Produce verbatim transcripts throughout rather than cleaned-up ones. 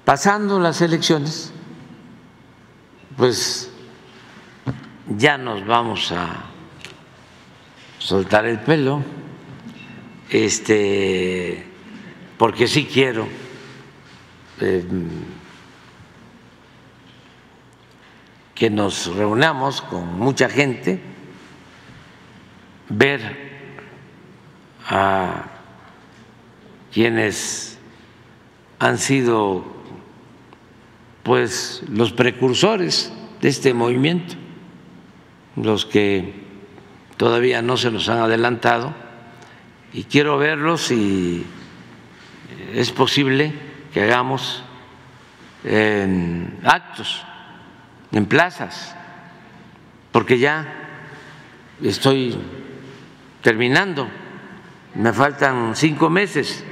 pasando las elecciones, pues ya nos vamos a soltar el pelo, este, porque sí quiero eh, que nos reunamos con mucha gente, ver a quienes han sido pues los precursores de este movimiento, los que todavía no se nos han adelantado, y quiero verlos si es posible que hagamos en actos, en plazas, porque ya estoy terminando, me faltan cinco meses.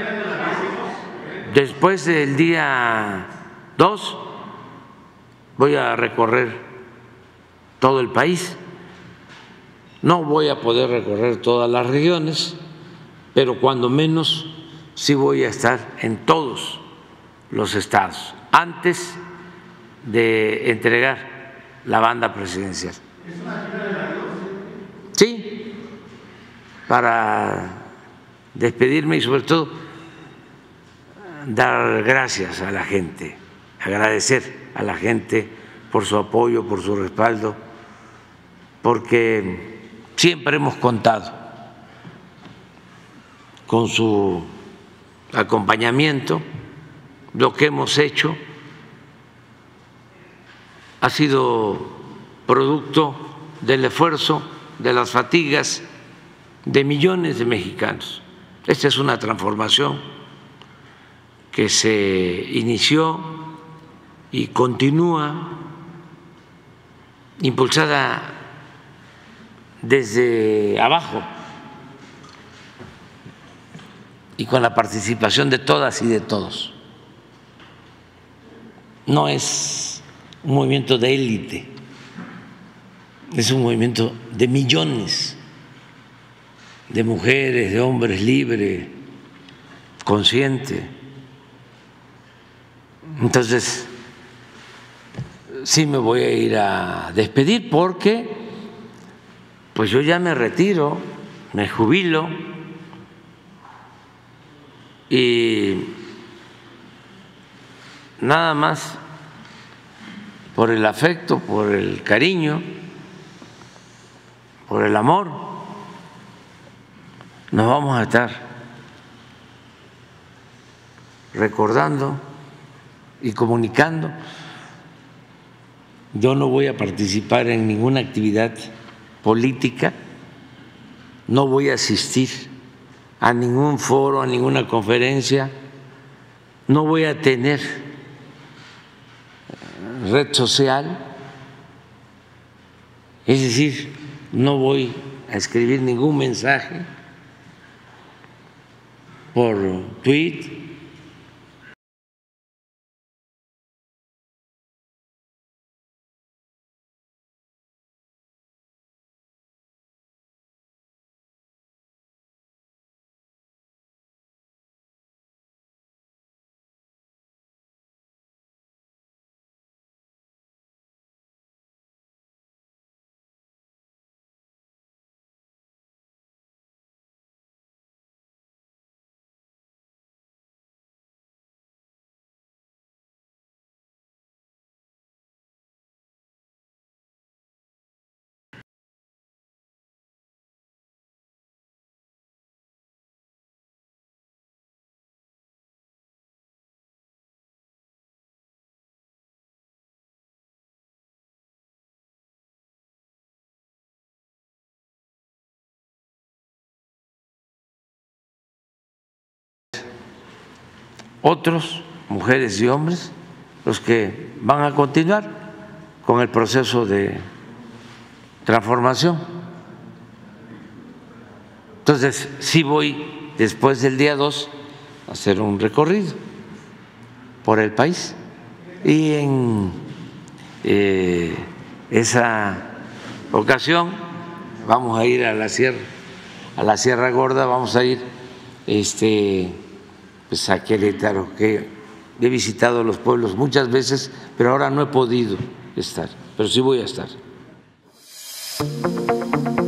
Después del día dos voy a recorrer todo el país. No voy a poder recorrer todas las regiones, pero cuando menos sí voy a estar en todos los estados antes de entregar la banda presidencial. Sí, para despedirme y sobre todo dar gracias a la gente, agradecer a la gente por su apoyo, por su respaldo, porque siempre hemos contado con su acompañamiento. Lo que hemos hecho ha sido producto del esfuerzo, de las fatigas de millones de mexicanos. Esta es una transformación que se inició y continúa impulsada desde abajo y con la participación de todas y de todos. No es un movimiento de élite, es un movimiento de millones de mujeres, de hombres libres, conscientes. Entonces, sí me voy a ir a despedir porque pues yo ya me retiro, me jubilo y nada más por el afecto, por el cariño, por el amor, nos vamos a estar recordando y comunicando. Yo no voy a participar en ninguna actividad política, no voy a asistir a ningún foro, a ninguna conferencia, no voy a tener red social, es decir, no voy a escribir ningún mensaje por tweet. Otros, mujeres y hombres, los que van a continuar con el proceso de transformación. Entonces, sí voy después del día dos a hacer un recorrido por el país y en eh, esa ocasión vamos a ir a la sierra, a la Sierra Gorda, vamos a ir este pues a Querétaro, que he visitado los pueblos muchas veces, pero ahora no he podido estar, pero sí voy a estar.